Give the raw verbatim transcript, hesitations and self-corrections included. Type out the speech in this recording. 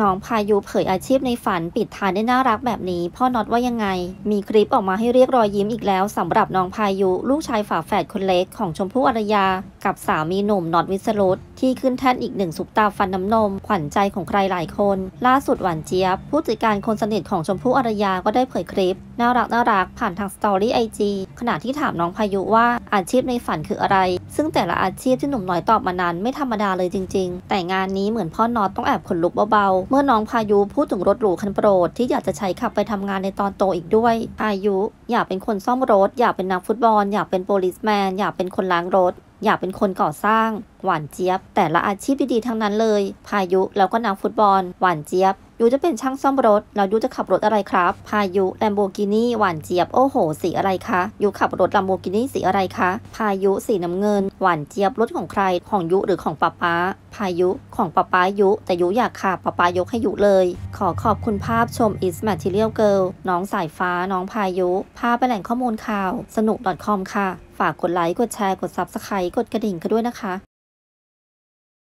องพายุเผยอาชีพในฝันปิดท้ายได้น่ารักแบบนี้พ่อน็อตว่ายังไงมีคลิปออกมาให้เรียกรอยยิ้มอีกแล้วสำหรับน้องพายุลูกชายฝาแฝดคนเล็กของชมพู่อารยากับสามีหนุ่มน็อตวิสรุตที่ขึ้นแท่นอีกหนึ่งซุปตาฟันน้ำนมขวัญใจของใครหลายคนล่าสุดหวานเจี๊ยบผู้จัดการคนสนิทของชมพู่อารยาก็ได้เผยคลิปน่ารักน่ารักผ่านทางสตอรี่ไอจีขณะที่ถามน้องพายุว่าอาชีพในฝันคืออะไรซึ่งแต่ละอาชีพที่หนุ่มน้อยตอบมานั้นไม่ธรรมดาเลยจริงๆแต่งานนี้เหมือนพ่อน็อตต้องแอบขนลุกเบาๆเมื่อน้องพายุพูดถึงรถหรูคันโปรดที่อยากจะใช้ขับไปทำงานในตอนโตอีกด้วยพายุอยากเป็นคนซ่อมรถอยากเป็นนักฟุตบอลอยากเป็นโปลิสแมนอยากเป็นคนล้างรถอยากเป็นคนก่อสร้างหวานเจี๊ยบแต่ละอาชีพดีๆทั้งนั้นเลยพายุแล้วก็นักฟุตบอลหวานเจี๊ยบยูจะเป็นช่างซ่อมรถแล้วยูจะขับรถอะไรครับพายุแลมโบกินีหวานเจี๊ยบโอ้โหสีอะไรคะยูขับรถแลมโบกินีสีอะไรคะพายุสีน้ำเงินหวานเจี๊ยบรถของใครของยุหรือของป๊าป๊าพายุของป๊าป๊ายุแต่ยุอยากขับป๊าป๊ายกให้ยุเลยขอขอบคุณภาพชม is material girl น้องสายฟ้าน้องพายุพาไปแหล่งข้อมูลข่าวสนุก .com ค่ะฝากกดไลค์กดแชร์กด ซับสไครบ์ กดกระดิ่งกันด้วยนะคะ